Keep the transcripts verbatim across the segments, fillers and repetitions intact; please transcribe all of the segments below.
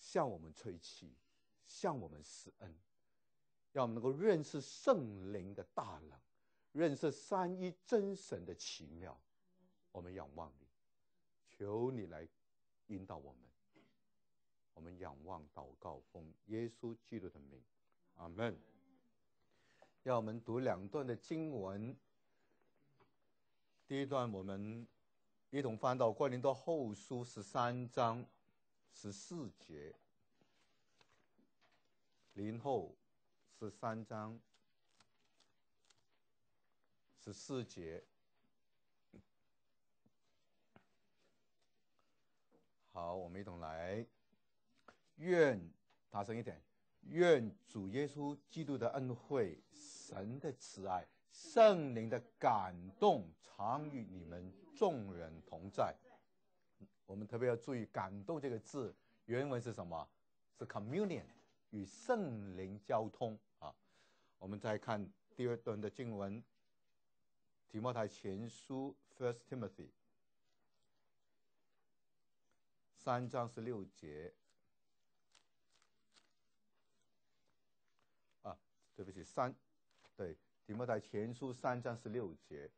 向我们吹气，向我们施恩，让我们能够认识圣灵的大能，认识三一真神的奇妙。我们仰望你，求你来引导我们。我们仰望祷告，奉耶稣基督的名，阿们。让我们读两段的经文。第一段我们一同翻到哥林多后书十三章十四节，林后十三章十四节。好，我们一同来。愿大声一点，愿主耶稣基督的恩惠、神的慈爱、圣灵的感动常与你们众人同在。我们特别要注意感动这个字，原文是什么？是 communion， 与圣灵交通啊。我们再看第二段的经文，提摩太前书 First Timothy 三章十六节。对不起，三，对，提摩太前书三章十六节。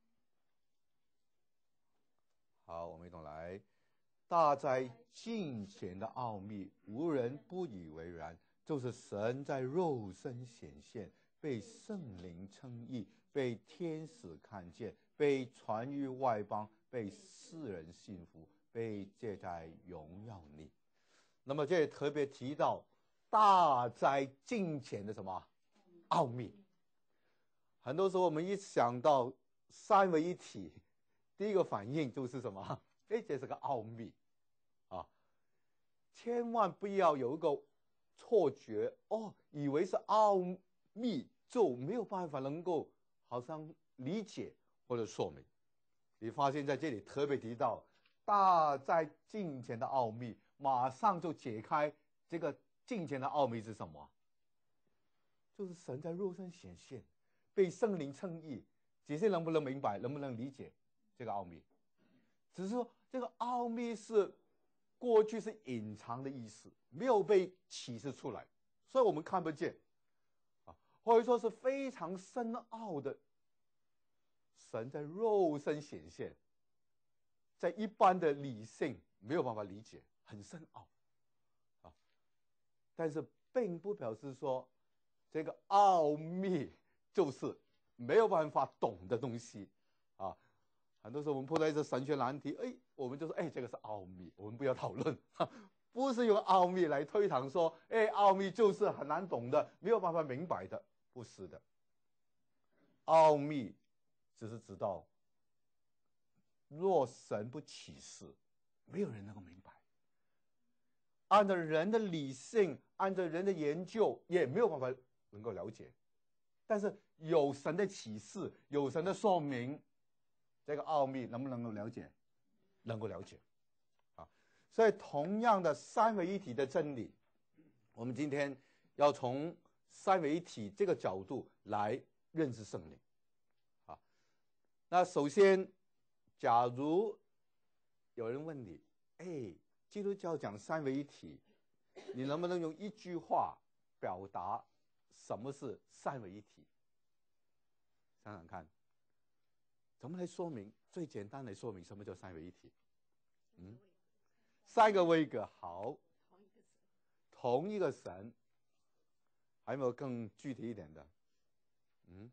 好，我们一同来。大哉敬虔的奥秘，无人不以为然，就是神在肉身显现，被圣灵称义，被天使看见，被传于外邦，被世人信服，被借在荣耀里。那么这里特别提到大哉敬虔的什么奥秘。很多时候我们一想到三位一体，第一个反应就是什么？哎，这是个奥秘啊！千万不要有一个错觉哦，以为是奥秘就没有办法能够好像理解或者说明。你发现在这里特别提到大哉敬虔的奥秘，马上就解开这个敬虔的奥秘是什么？就是神在肉身显现，被圣灵称义。这些能不能明白？能不能理解这个奥秘？只是说这个奥秘是过去是隐藏的意思，没有被启示出来，所以我们看不见啊，或者说是非常深奥的。神在肉身显现，在一般的理性没有办法理解，很深奥啊。但是并不表示说这个奥秘就是没有办法懂的东西啊。很多时候我们碰到一些神学难题，哎，我们就说，哎，这个是奥秘，我们不要讨论，不是用奥秘来推搪说，哎，奥秘就是很难懂的，没有办法明白的，不是的。奥秘只是知道，若神不启示，没有人能够明白。按照人的理性，按照人的研究，也没有办法能够了解。但是有神的启示，有神的说明，这个奥秘能不能够了解？能够了解啊。所以同样的三位一体的真理，我们今天要从三位一体这个角度来认识圣灵啊。那首先，假如有人问你，哎，基督教讲三位一体，你能不能用一句话表达什么是三位一体？想想看，怎么来说明？最简单来说明什么叫三位一体？嗯，三个位格，好，同一个神，还有没有更具体一点的？嗯，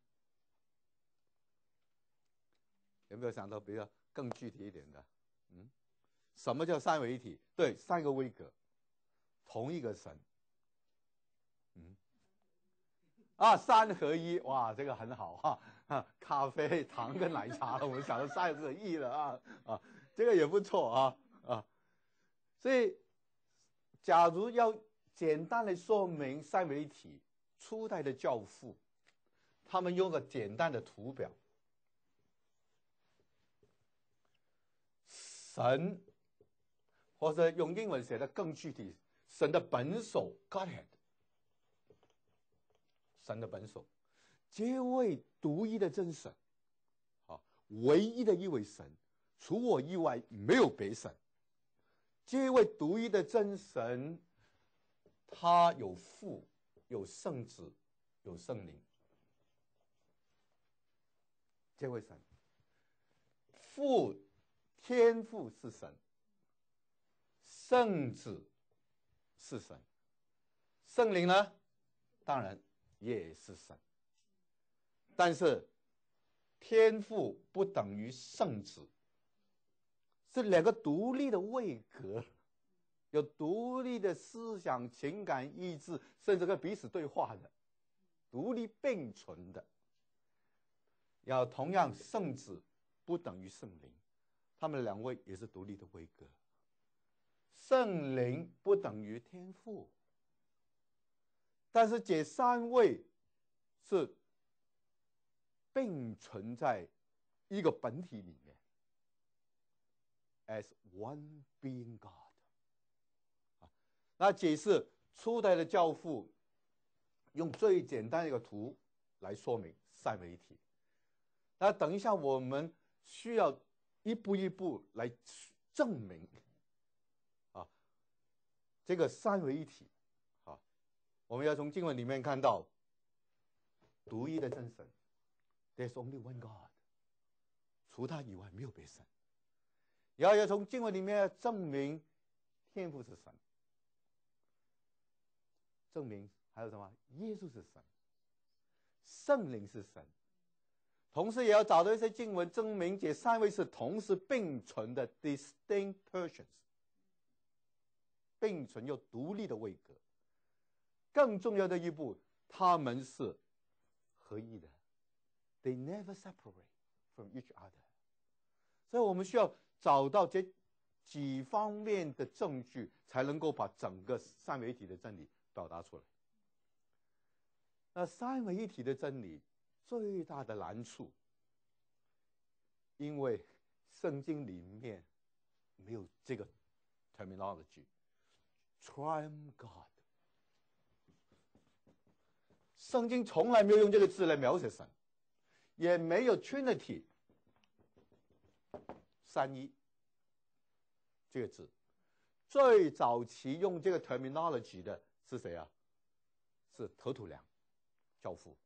有没有想到比较更具体一点的？嗯，什么叫三位一体？对，三个位格，同一个神。嗯，啊，三合一，哇，这个很好哈、啊，咖啡、糖跟奶茶，我们想到三合一了啊啊，这个也不错啊啊。所以，假如要简单的说明三位一体，初代的教父，他们用个简单的图表，神，或者用英文写的更具体，神的本首 Godhead。神的本首，这位独一的真神，啊，唯一的一位神，除我以外没有别神。这位独一的真神他有父，有圣子，有圣灵。这位神，父天父是神，圣子是神，圣灵呢，当然也是神。但是天父不等于圣子，是两个独立的位格，有独立的思想、情感、意志，甚至跟彼此对话的，独立并存的。要同样，圣子不等于圣灵，他们两位也是独立的位格。圣灵不等于天父，但是这三位是并存在一个本体里面 ，as one being God。那解释初代的教父用最简单的一个图来说明三位一体。那等一下我们需要一步一步来证明啊，这个三位一体啊，我们要从经文里面看到独一的真神 ，There's only one God， 除他以外没有别神。然后要从经文里面证明天父是神，证明还有什么？耶稣是神，圣灵是神。同时也要找到一些经文证明这三位是同时并存的 distinct persons， 并存又独立的位格。更重要的一步，他们是合一的 ，they never separate from each other。所以我们需要找到这几方面的证据，才能够把整个三位一体的真理表达出来。那三位一体的真理最大的难处，因为圣经里面没有这个 terminology，triune God， 圣经从来没有用这个字来描写神，也没有 Trinity 三一这个字。最早期用这个 terminology 的是谁啊？是特土良教父。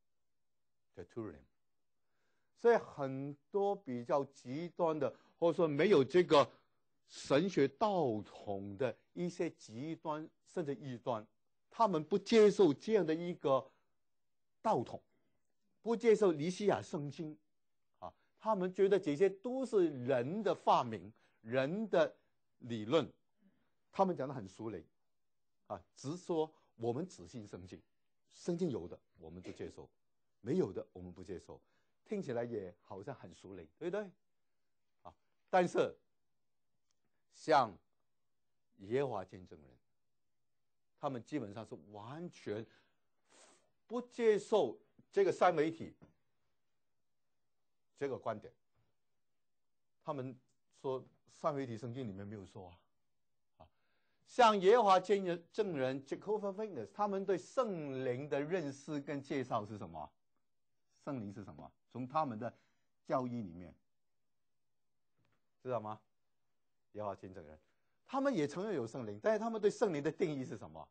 所以很多比较极端的，或者说没有这个神学道统的一些极端甚至异端，他们不接受这样的一个道统，不接受尼西亚圣经啊，他们觉得这些都是人的发明，人的理论，他们讲得很俗类啊，只说我们只信圣经，圣经有的我们就接受，没有的我们不接受，听起来也好像很俗类，对不对？啊，但是像耶和华见证人，他们基本上是完全不接受这个三位一体这个观点。他们说三位一体圣经里面没有说啊。啊，像耶和华见证人 Jehovah's Witness， 他们对圣灵的认识跟介绍是什么？圣灵是什么？从他们的教义里面知道吗？耶和华见证人他们也承认有圣灵，但是他们对圣灵的定义是什么？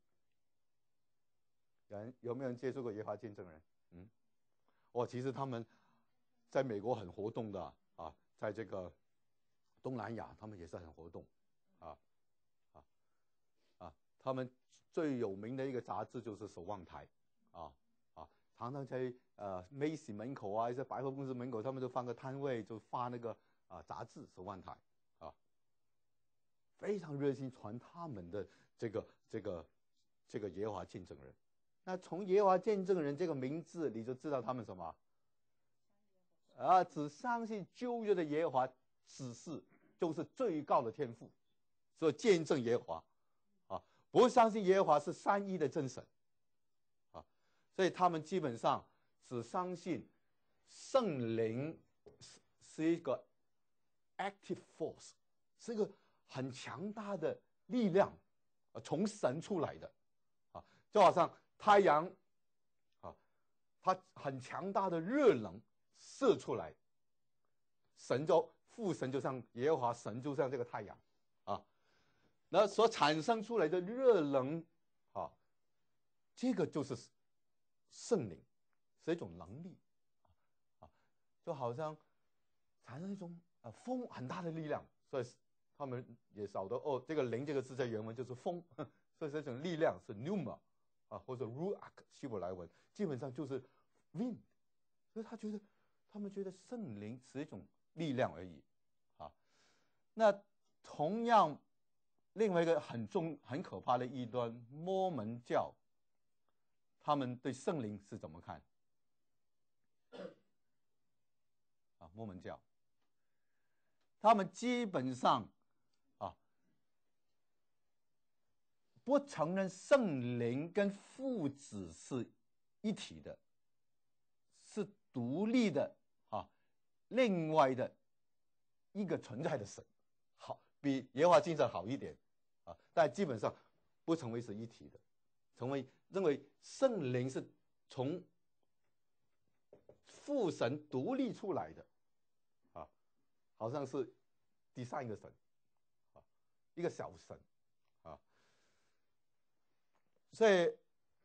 有人有没有人接触过耶和华见证人？嗯，哦，其实他们在美国很活动的啊，在这个东南亚他们也是很活动啊啊啊！他们最有名的一个杂志就是《守望台》啊啊，常常在呃 Macy 门口啊，一些百货公司门口，他们就放个摊位，就发那个啊杂志《守望台》啊，非常热心传他们的这个这个这个耶和华见证人。那从耶和华见证人这个名字，你就知道他们什么啊？只相信旧约的耶和华指示就是最高的天赋，所以见证耶和华啊，不相信耶和华是三一的真神啊，所以他们基本上只相信圣灵是一个 active force， 是一个很强大的力量，从神出来的啊，就好像太阳啊，它很强大的热能射出来，神就父神就像耶和华神就像这个太阳啊，那所产生出来的热能啊， 这个就是圣灵，是一种能力啊，就好像产生一种呃风很大的力量，所以他们也晓得哦，这个灵这个字在原文就是风，所以这种力量是 pneuma 啊，或者 ruach 希伯来文，基本上就是 wind， 所以他觉得他们觉得圣灵是一种力量而已啊。那同样，另外一个很重很可怕的异端，摩门教，他们对圣灵是怎么看？啊，摩门教，他们基本上啊不承认圣灵跟父子是一体的，是独立的啊，另外的一个存在的神，好，比耶和华精神好一点啊，但基本上不成为是一体的，成为认为圣灵是从父神独立出来的啊，好像是第三个神啊，一个小神啊，所以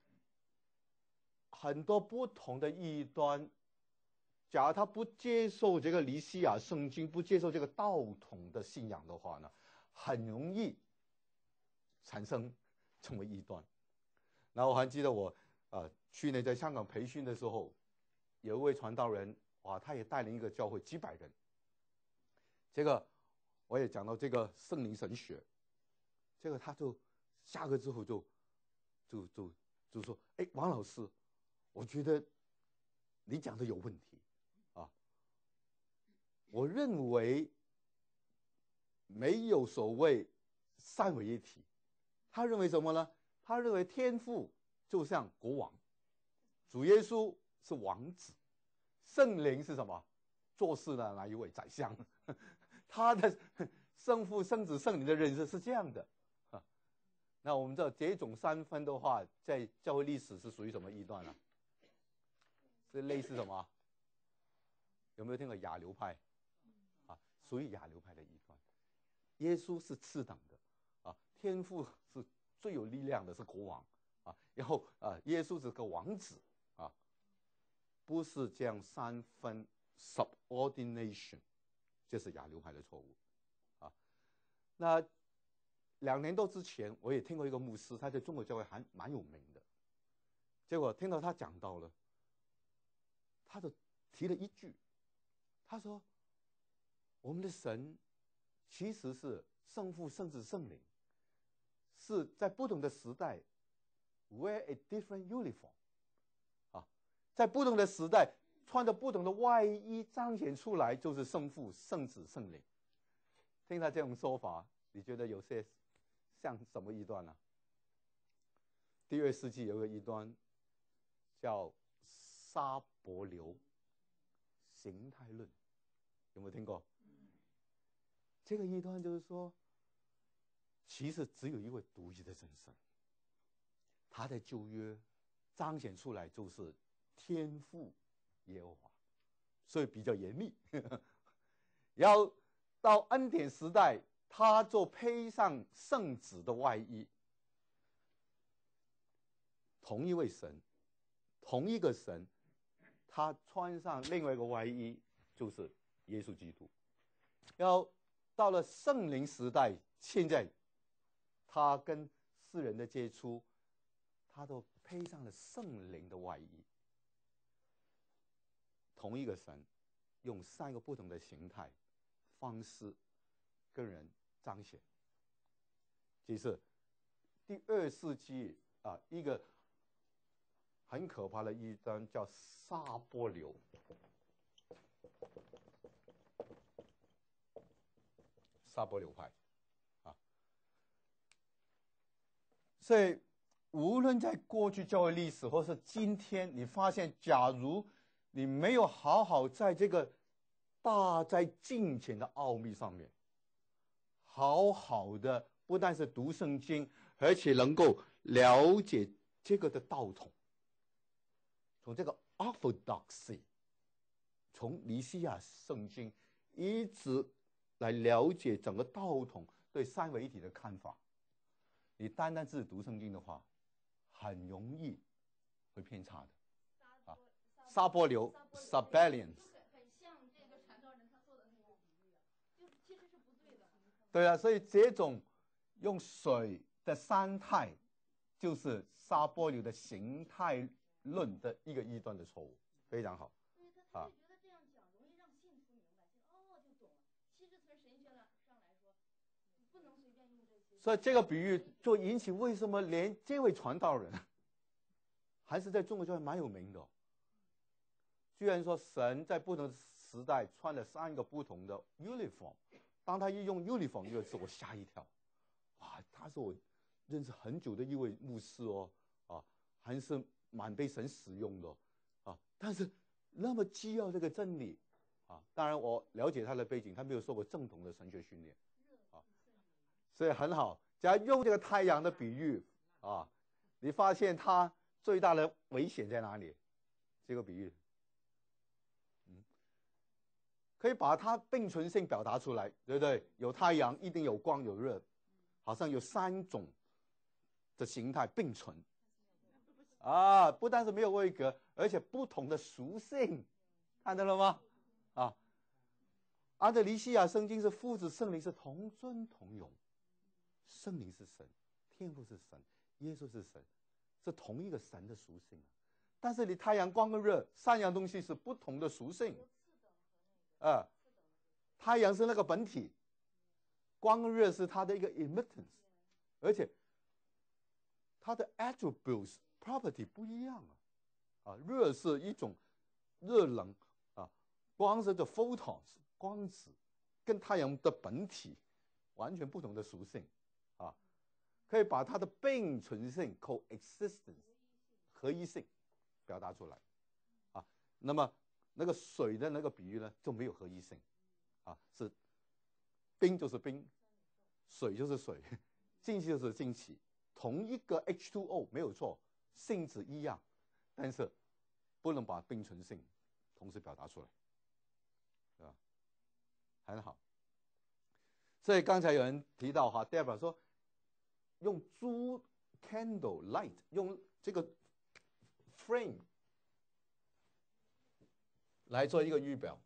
很多不同的异端，假如他不接受这个尼西亚圣经，不接受这个道统的信仰的话呢，很容易产生成为异端。然后我还记得我呃去年在香港培训的时候，有一位传道人，哇，他也带领一个教会几百人。这个我也讲到这个圣灵神学，这个他就下课之后就就就就说，哎，王老师，我觉得你讲的有问题啊，我认为没有所谓三位一体。他认为什么呢？他认为天父就像国王，主耶稣是王子，圣灵是什么？做事的那一位宰相。他的圣父、圣子、圣灵的认识是这样的。那我们知道这种三分的话，在教会历史是属于什么异端呢？是类似什么？有没有听过亚流派？啊，属于亚流派的异端。耶稣是次等的啊，天父是最有力量的，是国王啊，然后啊，耶稣是个王子啊，不是这样三分 subordination， 这是亚流派的错误啊。那两年多之前，我也听过一个牧师，他在中国教会还蛮有名的。结果听到他讲到了，他就提了一句，他说：“我们的神其实是圣父、圣子、圣灵，是在不同的时代 wear a different uniform， 啊，在不同的时代穿着不同的外衣彰显出来，就是圣父、圣子、圣灵。”听他这种说法，你觉得有些像什么异端呢？第二世纪有个异端叫沙伯流形态论，有没有听过？这个异端就是说，其实只有一位独一的真神，他在旧约彰显出来就是天父耶和华，所以比较严厉。然后到恩典时代，他就披上圣子的外衣，同一位神，同一个神，他穿上另外一个外衣，就是耶稣基督。然后到了圣灵时代，现在他跟世人的接触，他都披上了圣灵的外衣。同一个神，用三个不同的形态、方式跟人彰显。其实第二世纪啊，一个很可怕的异端叫沙波流。沙波流派啊，所以无论在过去教会历史，或是今天，你发现，假如你没有好好在这个大在敬虔的奥秘上面，好好的不但是读圣经，而且能够了解这个的道统，从这个 orthodoxy， 从尼西亚圣经一直来了解整个道统对三位一体的看法。你单单是读圣经的话， 很容易会偏差的。啊，沙波流 （Sabellians）。 很像这个传道人他做的那个比喻，就其实是不对的。 对啊，所以这种用水的三态，就是沙波流的形态论的一个异端的错误，非常好。 对，他他会觉得这样讲容易让信徒明白，哦就懂了。其实从神学上来说，不能随便用这些。 所以这个比喻就引起为什么连这位传道人还是在中国教会蛮有名的、哦。居然说神在不同的时代穿了三个不同的 uniform， 当他一用 uniform 这个字，我吓一跳。哇，他是我认识很久的一位牧师哦，啊，还是蛮被神使用的、哦、啊。但是那么基要这个真理啊，当然我了解他的背景，他没有受过正统的神学训练啊，所以很好。只要用这个太阳的比喻啊，你发现它最大的危险在哪里？这个比喻。可以把它并存性表达出来，对不对？有太阳，一定有光有热，好像有三种的形态并存啊！不但是没有位格，而且不同的属性，看到了吗？啊，安德里西亚圣经是父子圣灵是同尊同荣，圣灵是神，天父是神，耶稣是神，是同一个神的属性。但是你太阳光跟热三样东西是不同的属性。啊，太阳是那个本体，光跟热是它的一个 emittance， 而且它的 attributes property 不一样啊。啊，热是一种热能啊，光是的 photons 光子，跟太阳的本体完全不同的属性啊，可以把它的并存性 coexistence 合一性表达出来啊。那么那个水的那个比喻呢，就没有合一性。啊，是冰就是冰，水就是水，氢气就是氢气，同一个 H 二 O 没有错，性质一样，但是不能把并存性同时表达出来，对吧？很好。所以刚才有人提到哈 ，Debra 说用珠 candle light 用这个 frame 来做一个预表。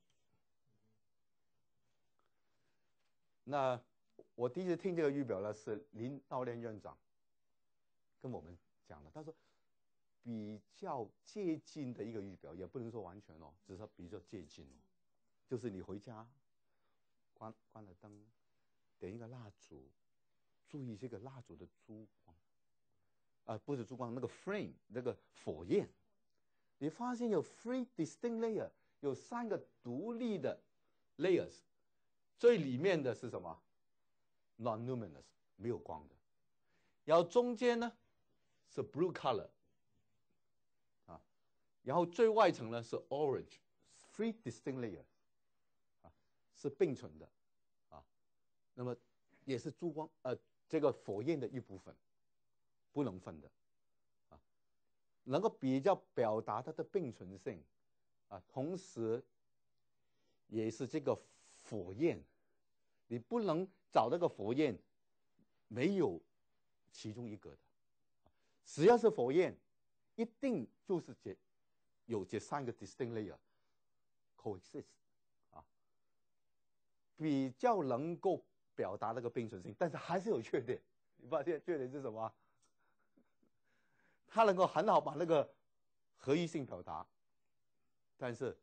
那我第一次听这个预表呢，是林道炼院长跟我们讲的。他说比较接近的一个预表，也不能说完全哦，只是比较接近哦。就是你回家关关了灯，点一个蜡烛，注意这个蜡烛的珠光，啊、呃，不是珠光，那个 frame 那个火焰，你发现有 three distinct layer， 有三个独立的 layers。最里面的是什么 ？non-luminous 没有光的，然后中间呢是 blue color， 啊，然后最外层呢是 orange，three distinct layers， 啊，是并存的，啊，那么也是珠光呃这个火焰的一部分，不能分的，啊，能够比较表达它的并存性，啊，同时也是这个火焰。你不能找那个火焰没有其中一个的，只要是火焰，一定就是这有这三个 distinct layer coexist 啊，比较能够表达那个并存性，但是还是有缺点。你发现缺点是什么？它能够很好把那个合一性表达，但是，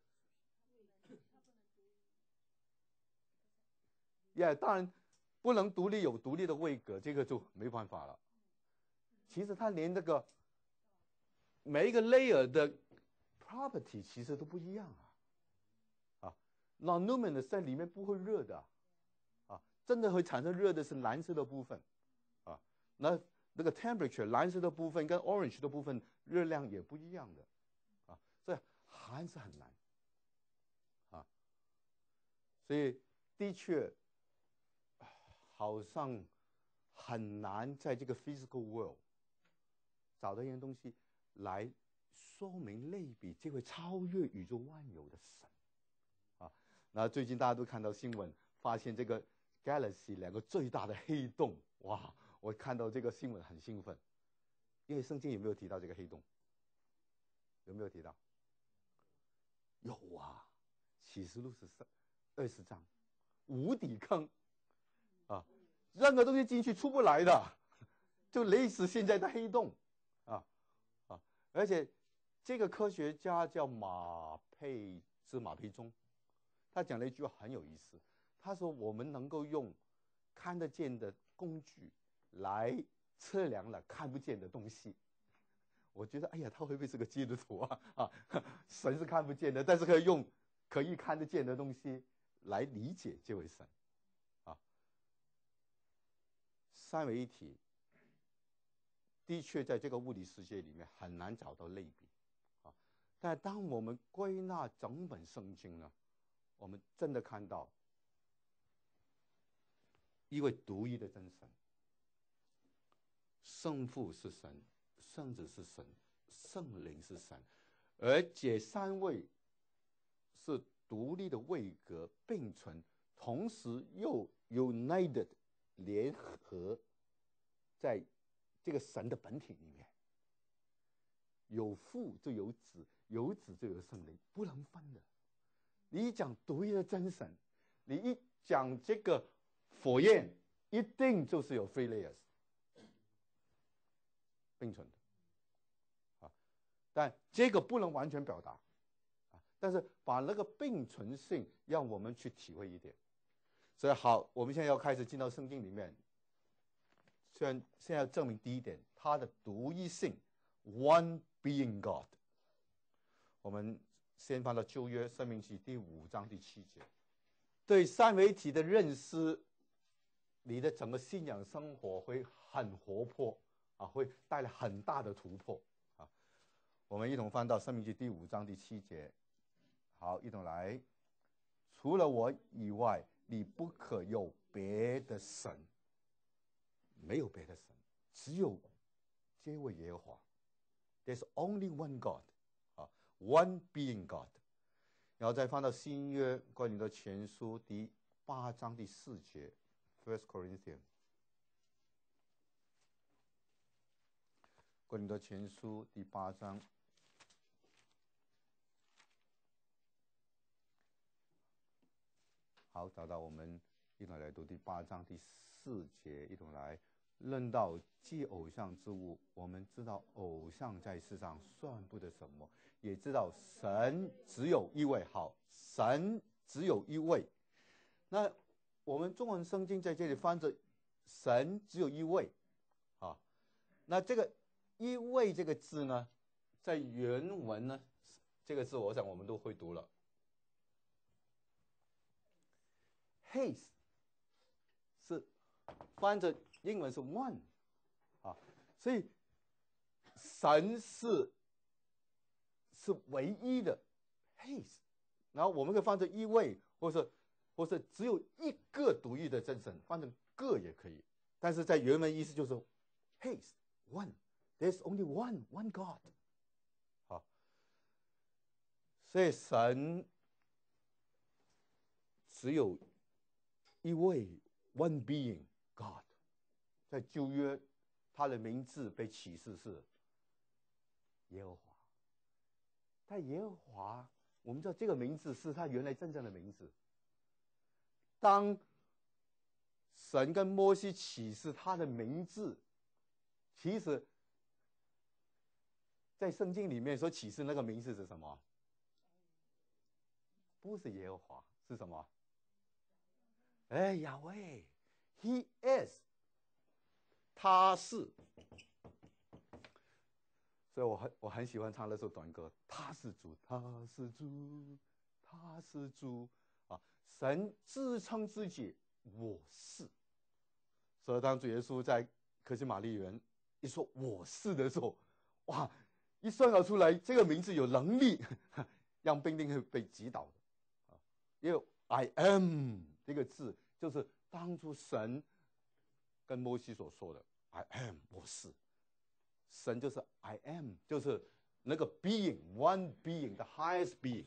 也、yeah, 当然。不能独立有独立的位格，这个就没办法了。其实它连这个每一个 layer 的 property 其实都不一样啊。啊 non-luminous 在里面不会热的啊，真的会产生热的是蓝色的部分啊。那那个 temperature 蓝色的部分跟 orange 的部分热量也不一样的啊，所以还是很难啊。所以的确。好像很难在这个 physical world 找到一样东西来说明类比这位超越宇宙万有的神啊。那最近大家都看到新闻，发现这个 galaxy 两个最大的黑洞，哇！我看到这个新闻很兴奋。 因为圣经有没有提到这个黑洞？有没有提到？有啊，启示录是二十章，无底坑啊，任何东西进去出不来的，就类似现在的黑洞啊啊！而且这个科学家叫马佩兹马培忠，他讲了一句话很有意思，他说我们能够用看得见的工具来测量了看不见的东西。我觉得，哎呀，他会不会是个基督徒啊？啊，神是看不见的，但是可以用可以看得见的东西来理解这位神，啊，三位一体的确在这个物理世界里面很难找到类比，啊，但当我们归纳整本圣经呢，我们真的看到一位独一的真神，圣父是神，圣子是神，圣灵是神，而这三位是独立的位格并存，同时又 united 联合在这个神的本体里面。有父就有子，有子就有圣灵，不能分的。你一讲独一的真神，你一讲这个火焰，一定就是有 three layers 并存的。但这个不能完全表达，但是把那个并存性让我们去体会一点。所以好，我们现在要开始进到圣经里面。虽然现在要证明第一点，它的独一性 ，One being God。我们先翻到旧约申命记第五章第七节，对三位一体的认识，你的整个信仰生活会很活泼啊，会带来很大的突破。我们一同翻到申命记第五章第七节，好，一同来。除了我以外，你不可有别的神，没有别的神，只有这位耶和华。There's only one God， 啊 ，One being God。然后再翻到新约哥林多前书第八章第四节 ，First Corinthians。哥林多前书第八章。好，找到我们一同来读第八章第四节，一同来论到祭偶像之物。我们知道偶像在世上算不得什么，也知道神只有一位。好，神只有一位。那我们中文圣经在这里翻着神只有一位啊。那这个一位这个字呢，在原文呢，这个字我想我们都会读了。His 是翻着英文是 one 啊，所以神是是唯一的 His， 然后我们可以翻着一位，或是或是只有一个独一的真神，翻成个也可以，但是在原文意思就是 His one， there's only one one God， 好，所以神只有一位 one being God， 在旧约，他的名字被启示是耶和华。但耶和华，我们知道这个名字是他原来真正的名字。当神跟摩西启示他的名字，其实，在圣经里面所启示那个名字是什么？不是耶和华，是什么？哎，亚威 ，He is， 他是，所以我很我很喜欢唱那首短歌，他是主，他是主，他是主啊！神自称自己我是，所以当主耶稣在客西马尼园一说我是的时候，哇，一算得出来这个名字有能力让兵丁会被击倒的啊，因为 I am 这个字。就是当初神跟摩西所说的 I am 我是，神就是 I am， 就是那个 being one being the highest being。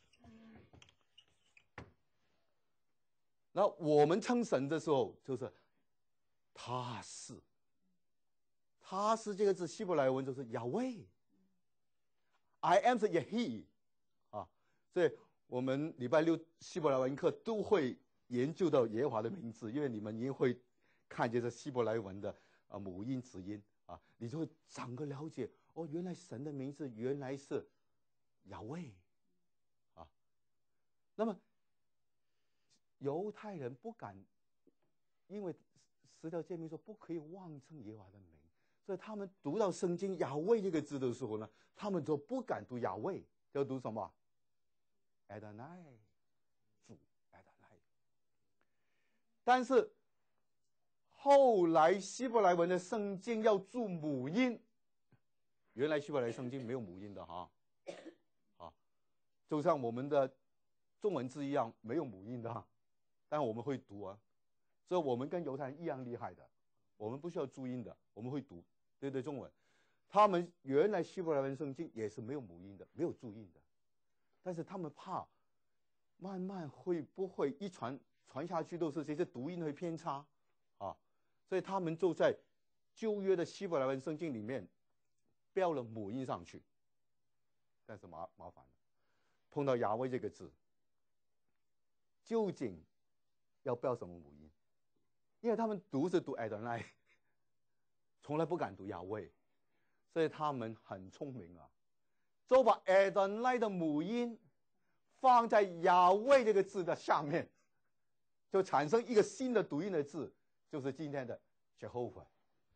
那我们称神的时候就是他是， 他是这个字希伯来文就是亚威 ，I am 是 Yehi 啊，所以我们礼拜六希伯来文课都会研究到耶和华的名字，因为你们也会看见这希伯来文的啊母音子音啊，你就会整个了解哦，原来神的名字原来是亚威啊。那么犹太人不敢，因为十条诫命说不可以妄称耶和华的名，所以他们读到圣经亚威这个字的时候呢，他们就不敢读亚威，要读什么 Adonai 主 Adonai。但是后来希伯来文的圣经要注母音，原来希伯来圣经没有母音的哈，啊，就像我们的中文字一样没有母音的哈，但我们会读啊，所以我们跟犹太人一样厉害的，我们不需要注音的，我们会读，对对，中文。他们原来希伯来文圣经也是没有母音的，没有注音的，但是他们怕慢慢会不会一传传下去都是这些读音会偏差啊，所以他们就在旧约的希伯来文圣经里面标了母音上去，但是麻麻烦了，碰到亚威这个字，究竟要标什么母音？因为他们读是读 Adonai， 从来不敢读亚威，所以他们很聪明啊，就把 Adonai 的母音放在亚威这个字的下面，就产生一个新的读音的字，就是今天的 Jehovah。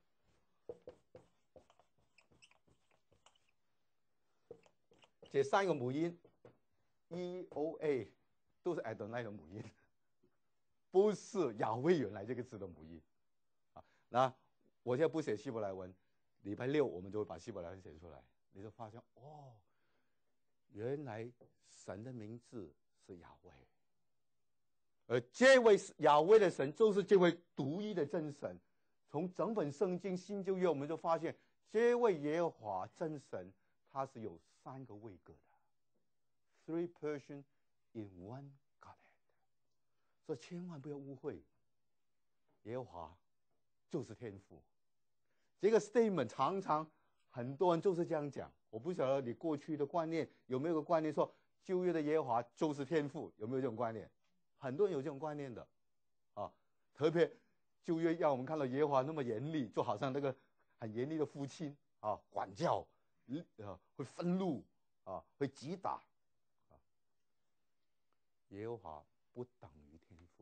这三个母音 E O A 都是 Adonai 的母音，不是亚威原来这个字的母音啊。那我现在不写希伯来文，礼拜六我们就会把希伯来文写出来，你就发现哦，原来神的名字是亚威，而这位亚威的神就是这位独一的真神。从整本圣经新旧约我们就发现，这位耶和华真神他是有三个位格的 ，three person in one Godhead。所以千万不要误会，耶和华就是天父。这个 statement 常常很多人就是这样讲。我不晓得你过去的观念有没有个观念说旧约的耶和华就是天父，有没有这种观念？很多人有这种观念的，啊，特别旧约让我们看到耶和华那么严厉，就好像那个很严厉的父亲啊，管教，呃，会愤怒啊，会击打，啊，耶和华不等于天父。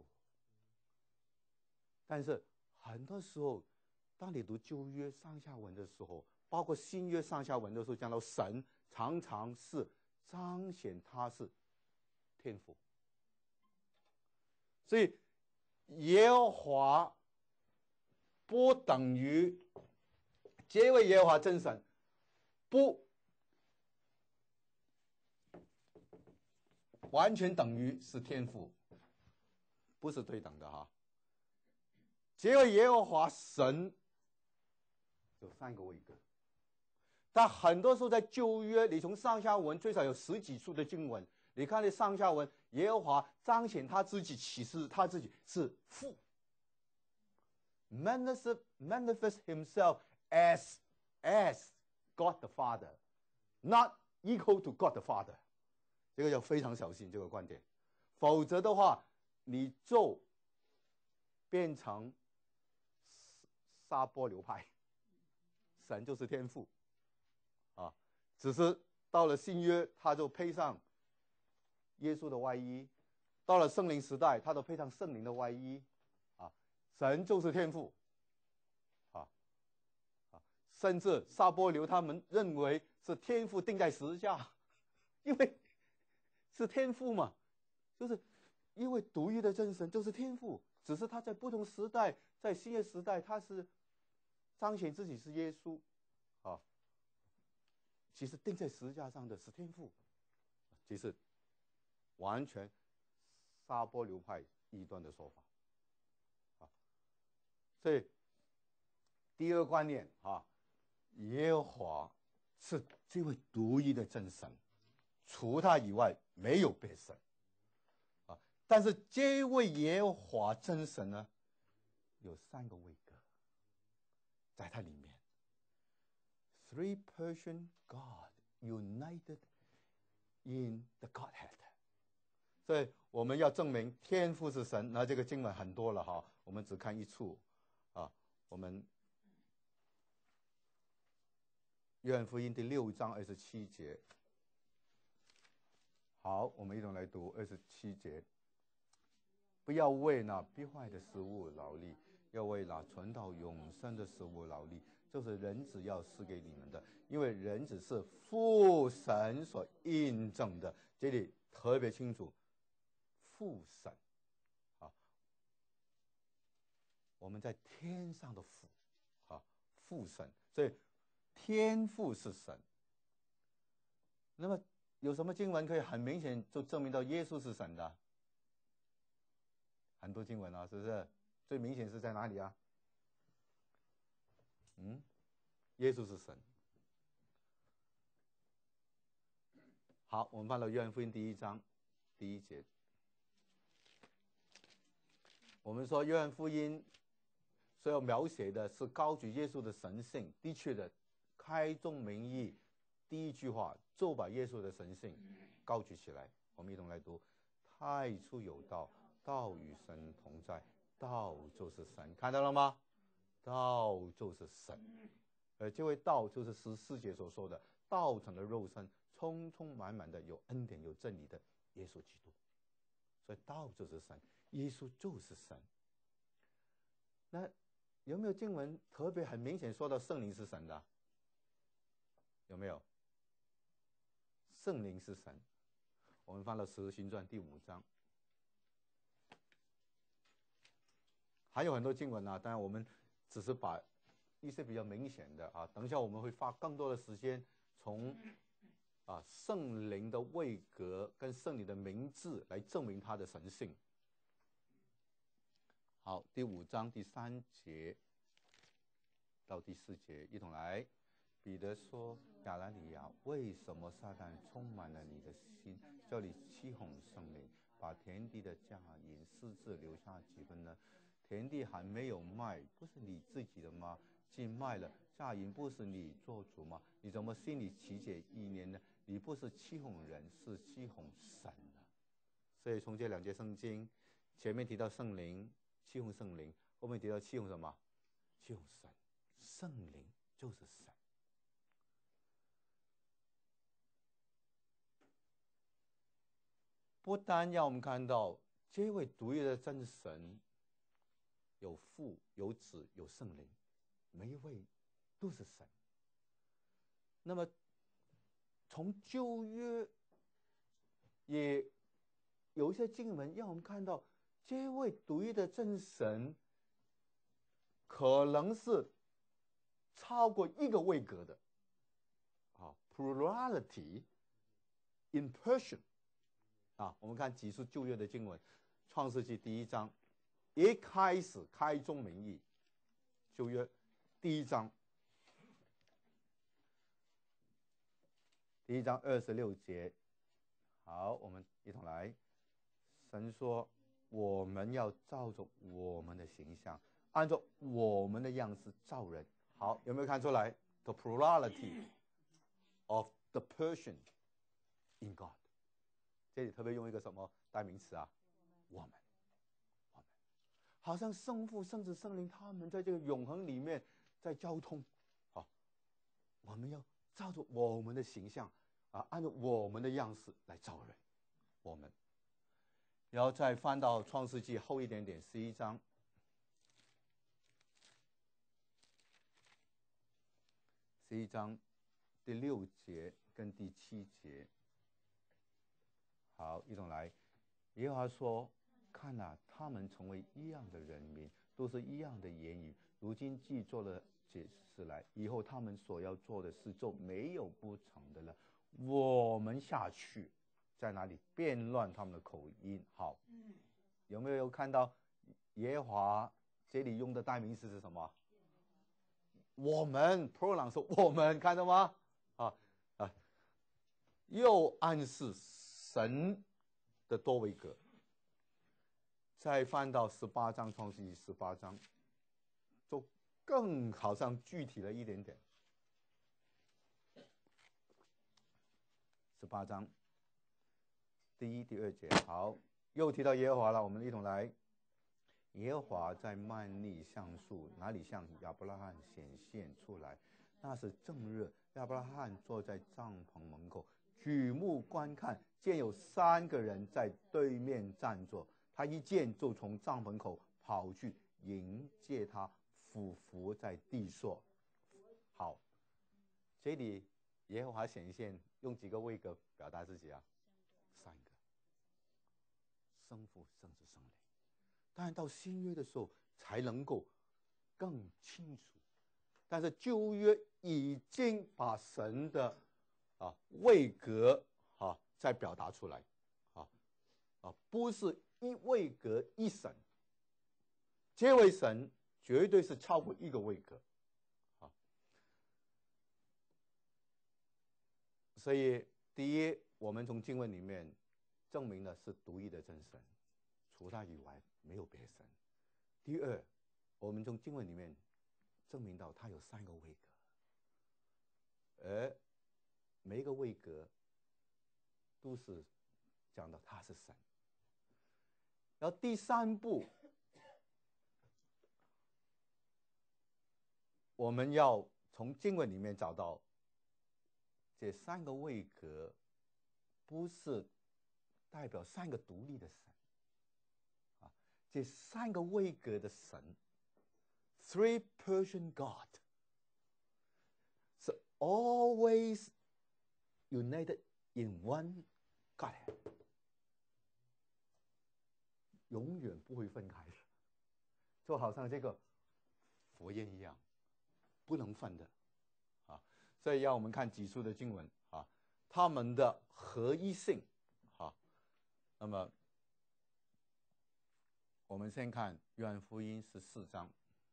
但是很多时候，当你读旧约上下文的时候，包括新约上下文的时候，讲到神常常是彰显他是天父，所以耶和华不等于这位耶和华真神，不完全等于是天父，不是对等的哈。这位耶和华神有三个位格，但很多时候在旧约，你从上下文最少有十几处的经文，你看那上下文，耶和华彰显他自己，启示他自己是父 ，manifest manifest himself as as God the Father, not equal to God the Father。这个要非常小心这个观点，否则的话，你就变成撒波流派，神就是天父，啊，只是到了新约，他就配上耶稣的外衣；到了圣灵时代，他都配上圣灵的外衣，啊，神就是天父，啊，啊，甚至撒波流他们认为是天父钉在十字架，因为是天父嘛，就是因为独一的真神就是天父，只是他在不同时代，在新约时代他是彰显自己是耶稣，啊，其实钉在十字架上的是天父，其实完全撒波流派异端的说法，啊，所以第二个观念啊，耶和华是这位独一的真神，除他以外没有别神，啊，但是这位耶和华真神呢，有三个位格在他里面， Three person God united in the Godhead。所以我们要证明天父是神，那这个经文很多了哈，我们只看一处啊。我们约翰福音第六章二十七节。好，我们一同来读二十七节。不要为那必坏的食物劳力，要为那存到永生的食物劳力，就是人子要赐给你们的，因为人子是父神所印证的。这里特别清楚，父神啊，我们在天上的父啊，父神，所以天父是神。那么有什么经文可以很明显就证明到耶稣是神的？很多经文啊，是不是？最明显是在哪里啊？嗯，耶稣是神。好，我们翻到约翰福音第一章第一节。我们说约翰福音所要描写的是高举耶稣的神性，的确的，开宗明义第一句话就把耶稣的神性高举起来。我们一同来读：太初有道，道与神同在，道就是神。看到了吗？道就是神。呃，这位道就是十四节所说的道成了肉身，充充满满的有恩典有真理的耶稣基督。所以道就是神，耶稣就是神。那有没有经文特别很明显说到圣灵是神的？有没有？圣灵是神。我们翻到《使徒行传》第五章，还有很多经文啊，当然我们只是把一些比较明显的啊，等一下我们会花更多的时间从啊圣灵的位格跟圣灵的名字来证明他的神性。好，第五章第三节到第四节，一同来。彼得说：“亚拿尼亚，为什么撒旦充满了你的心，叫你欺哄圣灵，把田地的价银私自留下几分呢？田地还没有卖，不是你自己的吗？既卖了，价银不是你做主吗？你怎么心里奇解意念呢？你不是欺哄人，是欺哄神呢。”所以从这两节圣经，前面提到圣灵欺哄圣灵，后面提到欺哄什么？欺哄神。圣灵就是神。不单让我们看到这位独一的真神，有父有子有圣灵，每一位都是神。那么从旧约也有一些经文让我们看到这位独一的真神可能是超过一个位格的啊 plurality in person 啊。我们看几处旧约的经文，创世纪第一章一开始开宗明义，旧约第一章第一章二十六节。好，我们一同来。神说：“我们要照着我们的形象，按照我们的样式造人。”好，有没有看出来 ？The plurality of the person in God。这里特别用一个什么代名词啊？我们，我们，好像圣父、圣子、圣灵他们在这个永恒里面在交通。好，我们要照着我们的形象啊，按照我们的样式来造人。我们。然后再翻到创世纪后一点点，十一章，十一章第六节跟第七节。好，一同来。耶和华说：“看啊，他们成为一样的人民，都是一样的言语。如今既做了解释来，以后他们所要做的事就没有不成的了。我们下去。”在哪里变乱他们的口音？好，有没有看到耶和华这里用的代名词是什么？我们 pronoun 是我们，看到吗？啊啊，又暗示神的多维格。再翻到十八章，创世纪十八章，就更好像具体了一点点。 十八章第一、第二节。好，又提到耶和华了，我们一同来。耶和华在曼利橡树哪里向亚伯拉罕显现出来？那是正日，亚伯拉罕坐在帐篷门口，举目观看，见有三个人在对面站着。他一见就从帐篷口跑去迎接他，俯伏在地说：好。这里耶和华显现用几个位格表达自己啊？三个，生父、圣子、圣灵。但到新约的时候才能够更清楚，但是旧约已经把神的啊位格啊再表达出来，啊啊不是一位格一神，这位神绝对是超过一个位格，啊，所以第一，我们从经文里面证明的是独一的真神，除他以外没有别神。第二，我们从经文里面证明到他有三个位格，而每一个位格都是讲到他是神。然后第三步，我们要从经文里面找到这三个位格不是代表三个独立的神，啊，这三个位格的神 ，three Persian God， 是 always united in one Godhead， 永远不会分开的，就好像这个佛印一样，不能分的，啊，所以让我们看几处的经文啊，他们的合一性，啊，那么我们先看约翰福音十四章，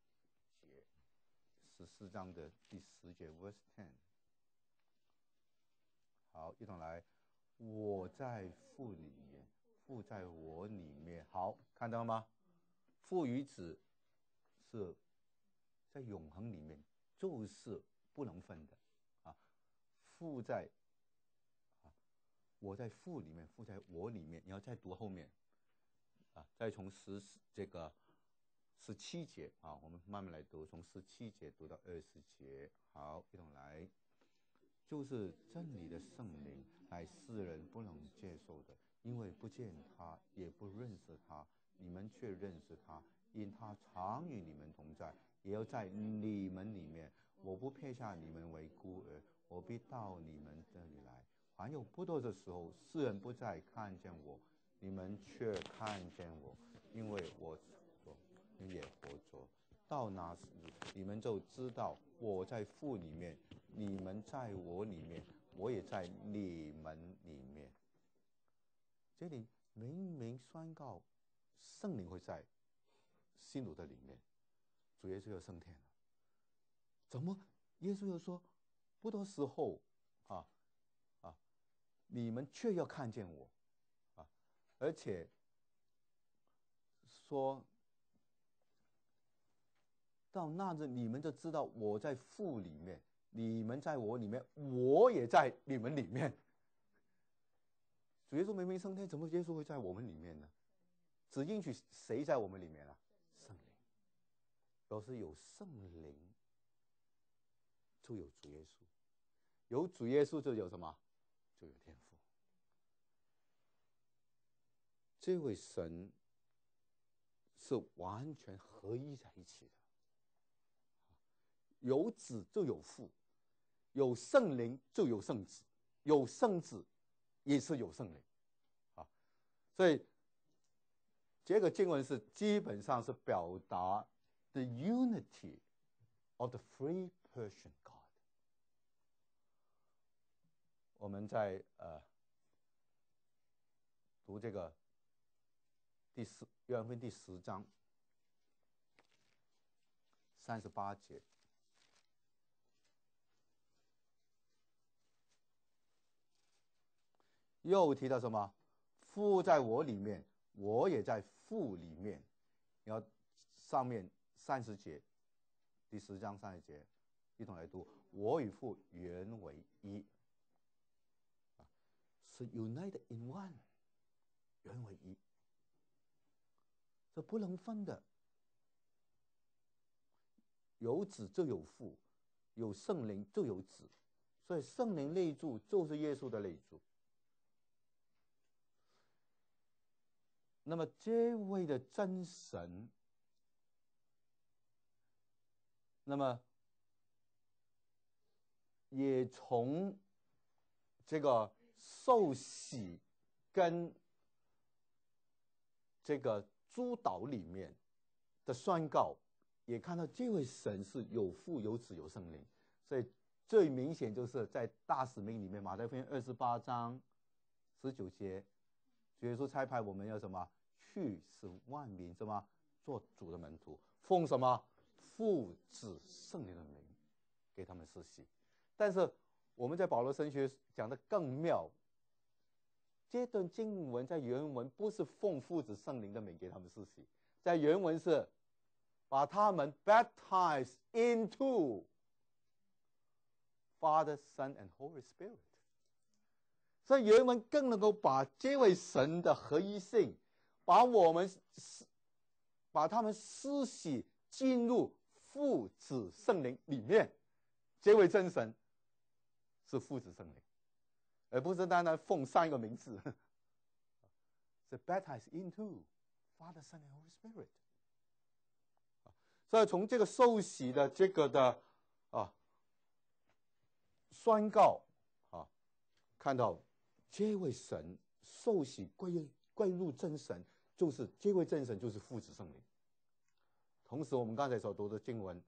十四章的第十节 ，verse ten。好，一同来，我在父里面，父在我里面。好，看到吗？父与子是在永恒里面，就是不能分的啊。父在啊，我在父里面，父在我里面。你要再读后面啊，再从十这个十七节啊，我们慢慢来读，从十七节读到二十节。好，一同来。就是真理的圣灵，乃世人不能接受的，因为不见他，也不认识他。你们却认识他，因他常与你们同在，也要在你们里面。我不撇下你们为孤儿，我必到你们这里来。还有不多的时候，世人不再看见我，你们却看见我，因为我活，你也活着。到那时，你们就知道我在父里面，你们在我里面，我也在你们里面。这里明明宣告圣灵会在信徒的里面，主耶稣要升天了，怎么耶稣又说不多时候啊啊，你们却要看见我啊，而且说到那日，你们就知道我在父里面，你们在我里面，我也在你们里面。主耶稣明明升天，怎么耶稣会在我们里面呢？只应许谁在我们里面啊？圣灵。要是有圣灵，就有主耶稣；有主耶稣，就有什么？就有天父。这位神是完全合一在一起的。有子就有父，有圣灵就有圣子，有圣子也是有圣灵，啊，所以这个经文是基本上是表达 the unity of the three Persian God。我们在呃读这个第十约翰福音第十章三十八节。又提到什么？父在我里面，我也在父里面。然后上面三十节，第十章三十节，一同来读：我与父原为一。 是 united in one， 原为一，这不能分的。有子就有父，有圣灵就有子，所以圣灵内住就是耶稣的内住。那么这位的真神，那么也从这个受洗跟这个诸祷里面的宣告，也看到这位神是有父有子有圣灵。所以最明显就是在大使命里面，马太福音二十八章十九节，主耶稣差派我们要什么？去使万民什么？做主的门徒，奉什么？父子圣灵的名给他们施洗。但是我们在保罗神学讲的更妙，这段经文在原文不是奉父子圣灵的名给他们施洗，在原文是把他们 baptize into Father, Son and Holy Spirit。 所以原文更能够把这位神的合一性，把我们把他们施洗进入父子圣灵里面。这位真神是父子圣灵，而不是单单奉三个名字，是 baptize into Father, Son and Holy Spirit。 所以从这个受洗的这个的啊宣告啊，看到这位神受洗归归入真神，就是这位真神就是父子圣灵。同时我们刚才所读的经文，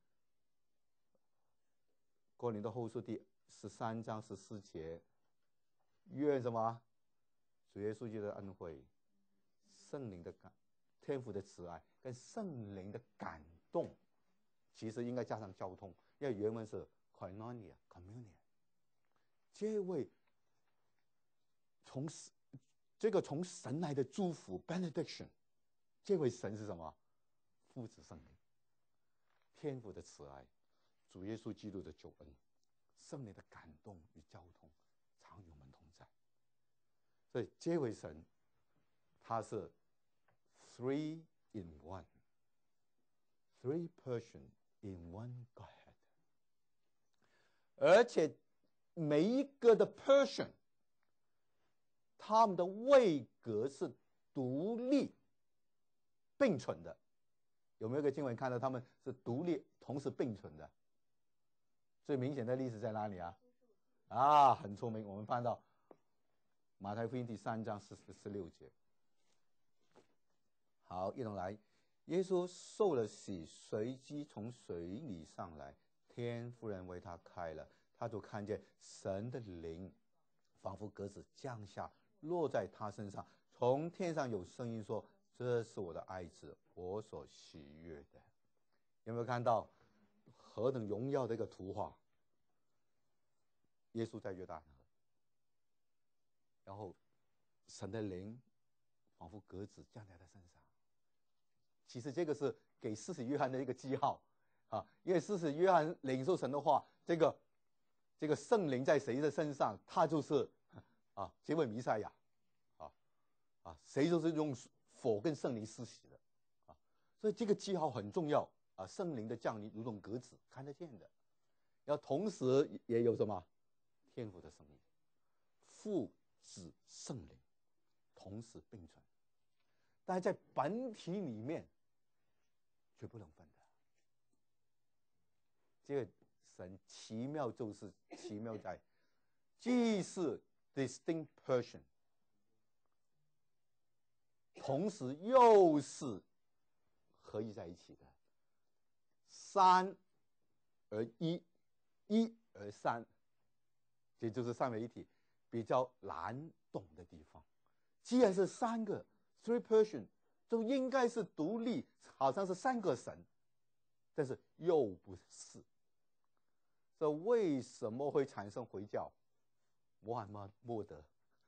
哥林多后书第十三章十四节，愿什么？主耶稣基督的恩惠、圣灵的感、天父的慈爱跟圣灵的感动，其实应该加上交通，因为原文是 koinonia communion。 这位从这个从神来的祝福 benediction， 这位神是什么？父子圣灵，天父的慈爱，主耶稣基督的救恩，圣灵的感动与交通，常与我们同在。所以这位神他是 three in one， three person in one Godhead， 而且每一个的 person 他们的位格是独立并存的。有没有一个经文看到他们是独立同时并存的？最明显的例子在哪里啊？啊，很聪明，我们翻到马太福音第三章十十六节。好，一同来。耶稣受了洗，随即从水里上来，天忽然为他开了，他就看见神的灵仿佛鸽子降下，落在他身上。从天上有声音说：“这是我的爱子，我所喜悦的。”有没有看到何等荣耀的一个图画？耶稣在约旦河，然后神的灵仿佛鸽子降在他身上。其实这个是给施洗约翰的一个记号啊，因为施洗约翰领受神的话，这个这个圣灵在谁的身上，他就是啊这位弥赛亚啊啊，谁就是用火跟圣灵施洗的啊，所以这个记号很重要啊。圣灵的降临如同鸽子，看得见的，要同时也有什么天父的圣灵，父子圣灵同时并存，但是在本体里面却不能分的。这个神奇妙就是奇妙在，既是 distinct person， 同时又是合一在一起的，三而一，一而三，这就是三位一体比较难懂的地方。既然是三个 three person， 就应该是独立，好像是三个神，但是又不是。这为什么会产生回教？穆罕默德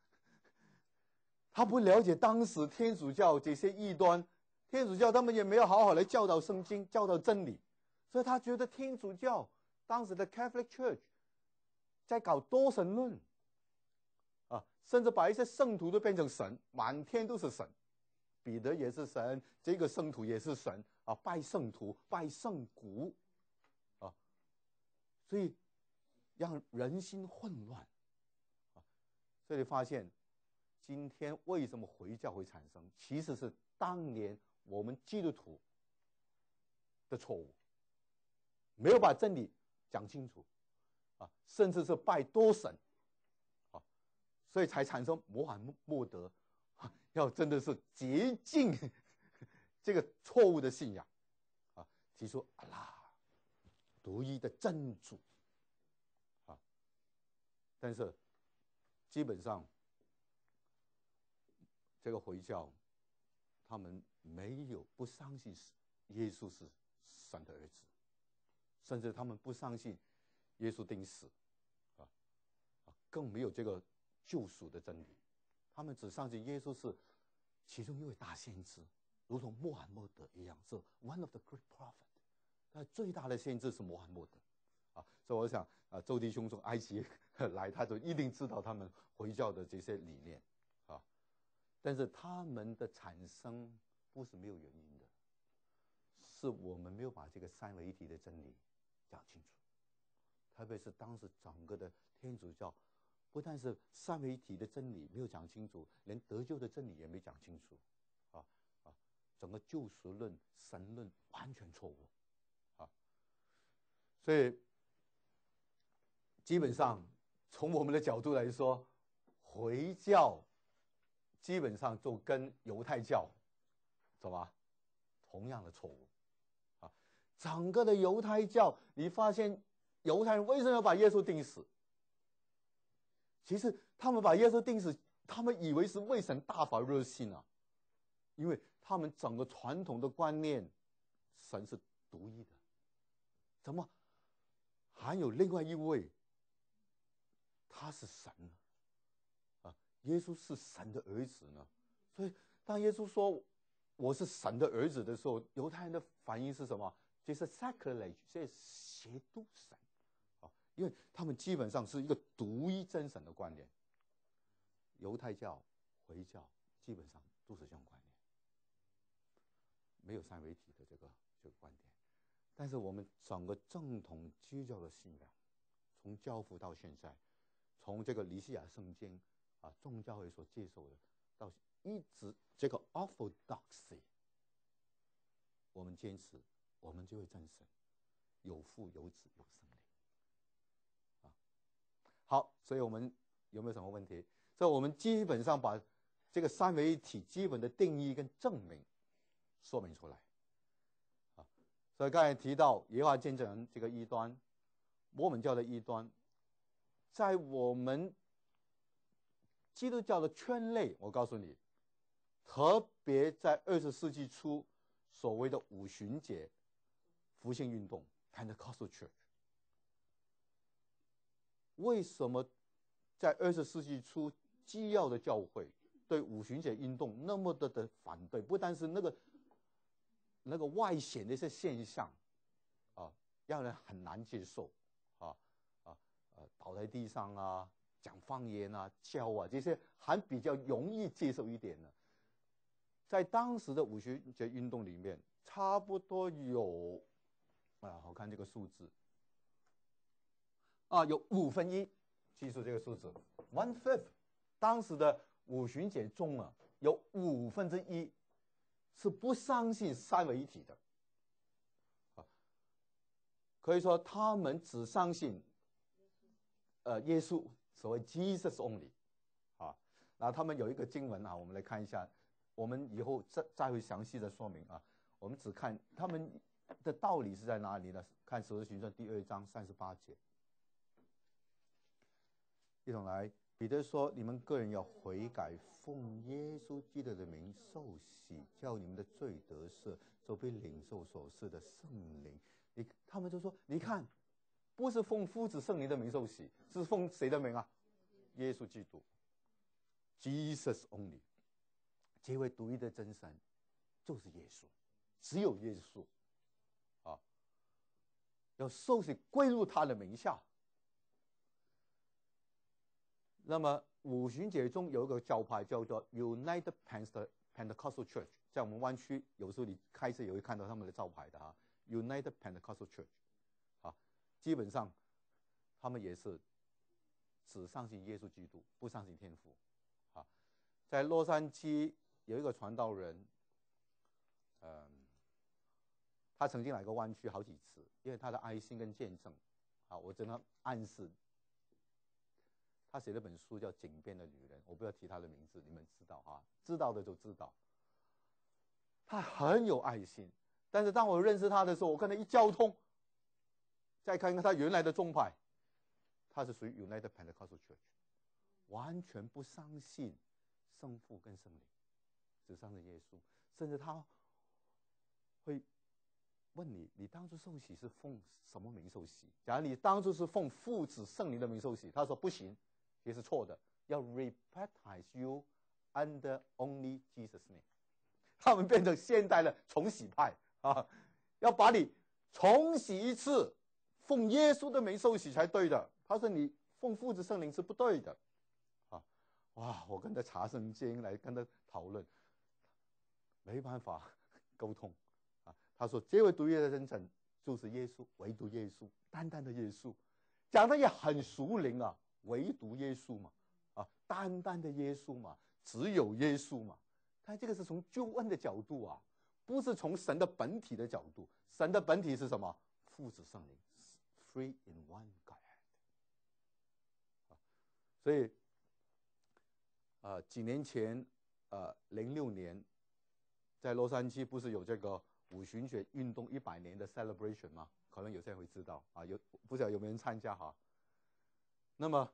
他不了解当时天主教这些异端，天主教他们也没有好好来教导圣经，教导真理，所以他觉得天主教当时的 Catholic Church 在搞多神论啊， 甚至把一些圣徒都变成神，满天都是神。彼得也是神，这个圣徒也是神啊，拜圣徒，拜圣谷啊，所以让人心混乱啊。所以发现今天为什么回教会产生，其实是当年我们基督徒的错误，没有把真理讲清楚啊，甚至是拜多神啊，所以才产生穆罕默德要真的是洁净这个错误的信仰啊，提出阿拉独一的真主啊，但是基本上这个回教他们没有不相信耶稣是神的儿子，甚至他们不相信耶稣钉死啊，更没有这个救赎的真理，他们只相信耶稣是其中一位大先知，如同穆罕默德一样，是 one of the great prophet。但最大的先知是穆罕默德啊，所以我想啊，周弟兄从埃及来，他就一定知道他们回教的这些理念啊。但是他们的产生不是没有原因的，是我们没有把这个三位一体的真理讲清楚，特别是当时整个的天主教。不但是三位一体的真理没有讲清楚，连得救的真理也没讲清楚，啊啊，整个救赎论、神论完全错误，啊，所以基本上从我们的角度来说，回教基本上就跟犹太教，怎么同样的错误，啊，整个的犹太教，你发现犹太人为什么要把耶稣钉死？其实他们把耶稣钉死，他们以为是为神大发热心啊，因为他们整个传统的观念，神是独一的，怎么还有另外一位，他是神呢？啊，耶稣是神的儿子呢？所以当耶稣说我是神的儿子的时候，犹太人的反应是什么？就是 sacrilege， 这是亵渎神。因为他们基本上是一个独一真神的观念，犹太教、回教基本上都是这种观念，没有三位一体的这个这个观点。但是我们整个正统基督教的信仰，从教父到现在，从这个尼西亚圣经啊，众教会所接受的，到一直这个 orthodoxy， 我们坚持，我们就会真神，有父有子有圣灵。好，所以我们有没有什么问题？所以我们基本上把这个三位一体基本的定义跟证明说明出来啊。所以刚才提到耶和华见证人这个异端，摩门教的异端，在我们基督教的圈内，我告诉你，特别在二十世纪初所谓的五旬节复兴运动 Pentecostal Church。为什么在二十世纪初基要的教会对五旬节运动那么的的反对？不但是那个那个外显的一些现象啊，让人很难接受啊啊呃倒在地上啊，讲方言啊，叫啊，这些还比较容易接受一点呢。在当时的五旬节运动里面，差不多有啊，我看这个数字。啊，有五分一，记住这个数字 ，one fifth。当时的五旬节中啊，有五分之一是不相信三位一体的，啊，可以说他们只相信，呃，耶稣，所谓 Jesus only， 啊，然后他们有一个经文啊，我们来看一下，我们以后再再会详细的说明啊，我们只看他们的道理是在哪里呢？看《使徒行传》第二章三十八节。一同来，彼得说：“你们个人要悔改，奉耶稣基督的名受洗，叫你们的罪得赦，就被领受所赐的圣灵。”你他们就说：“你看，不是奉父子圣灵的名受洗，是奉谁的名啊？耶稣基督 ，Jesus only。这位独一的真神就是耶稣，只有耶稣啊，要受洗归入他的名下。” 那么五旬节中有一个教派叫做 United Pentecostal Church， 在我们湾区有时候你开车也会看到他们的招牌的啊 ，United Pentecostal Church， 啊，基本上他们也是只相信耶稣基督，不相信天父，啊，在洛杉矶有一个传道人，嗯，他曾经来过湾区好几次，因为他的爱心跟见证，啊，我真的暗示。他写了本书叫《井边的女人》，我不要提他的名字，你们知道哈，知道的就知道。他很有爱心，但是当我认识他的时候，我跟他一交通，再看看他原来的宗派，他是属于 United Pentecostal Church， 完全不相信圣父跟圣灵，只相信耶稣，甚至他会问你，你当初受洗是奉什么名受洗？假如你当初是奉父子圣灵的名受洗，他说不行。也是错的，要 rebaptize you under only Jesus' name。他们变成现代的重洗派啊，要把你重洗一次，奉耶稣的名受洗才对的。他说你奉父子圣灵是不对的，啊，哇！我跟他查圣经来跟他讨论，没办法沟通啊。他说这位独一的真神就是耶稣，唯独耶稣，单单的耶稣，讲的也很熟灵啊。唯独耶稣嘛，啊，单单的耶稣嘛，只有耶稣嘛。但这个是从救恩的角度啊，不是从神的本体的角度。神的本体是什么？父子圣灵 ，three in one God。所以，呃，几年前，呃，零六年，在洛杉矶不是有这个五旬节运动一百年的 celebration 吗？可能有些人会知道啊，有不知道有没有人参加哈？那么，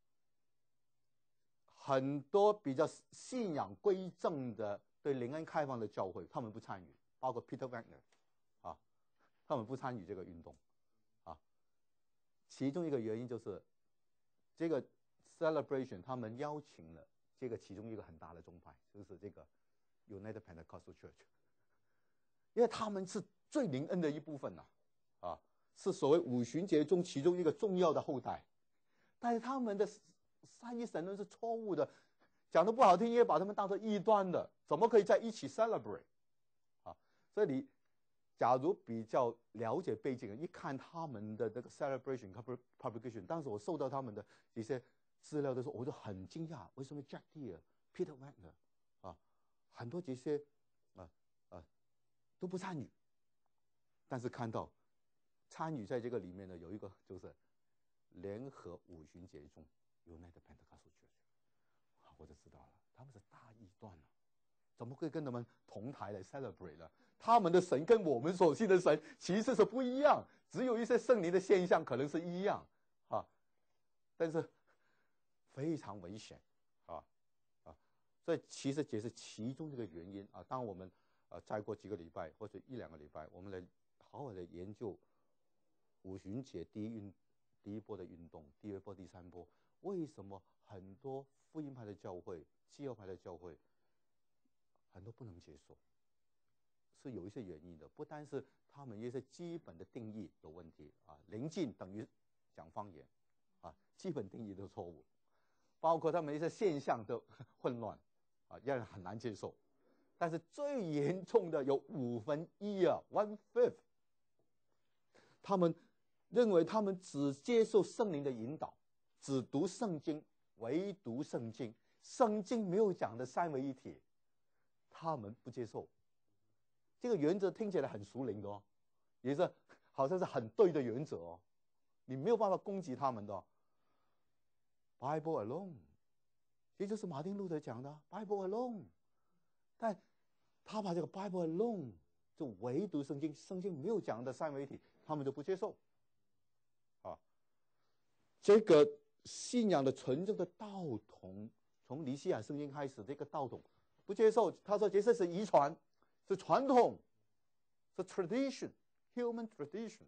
很多比较信仰归正的、对灵恩开放的教会，他们不参与，包括 Peter Wagner， 啊，他们不参与这个运动，啊，其中一个原因就是这个 celebration， 他们邀请了这个其中一个很大的宗派，就是这个 United Pentecostal Church， 因为他们是最灵恩的一部分呐，啊，啊，是所谓五旬节中其中一个重要的后代。但是他们的三一神论是错误的，讲的不好听，也把他们当成异端的，怎么可以在一起 celebrate 啊？所以你假如比较了解背景，一看他们的那个 celebration publication， 当时我收到他们的一些资料的时候，我就很惊讶，为什么 Jack Deere、Peter Wagner 啊，很多这些啊啊都不参与，但是看到参与在这个里面的有一个就是联合五旬节中 United Pentecostal Church， 我就知道了，他们是大异端了，怎么会跟他们同台来 celebrate 呢？他们的神跟我们所信的神其实是不一样，只有一些圣灵的现象可能是一样啊，但是非常危险啊啊！所以其实这是其中一个原因啊。当我们呃再过几个礼拜或者一两个礼拜，我们来好好的研究五旬节第一运。第一波的运动，第二波、第三波，为什么很多福音派的教会、基要派的教会很多不能接受？是有一些原因的，不单是他们一些基本的定义有问题啊，灵禁等于讲方言啊，基本定义都错误，包括他们一些现象都混乱啊，让人很难接受。但是最严重的有五分一啊 ，one fifth， 他们认为他们只接受圣灵的引导，只读圣经，唯独圣经，圣经没有讲的三位一体，他们不接受。这个原则听起来很属灵的哦，也是好像是很对的原则哦，你没有办法攻击他们的、哦。Bible alone， 也就是马丁路德讲的 Bible alone， 但他把这个 Bible alone 就唯独圣经，圣经没有讲的三位一体，他们都不接受。啊，这个信仰的纯正的道统，从尼西亚圣经开始，这个道统不接受。他说这些是遗传，是传统，是 tradition， human tradition。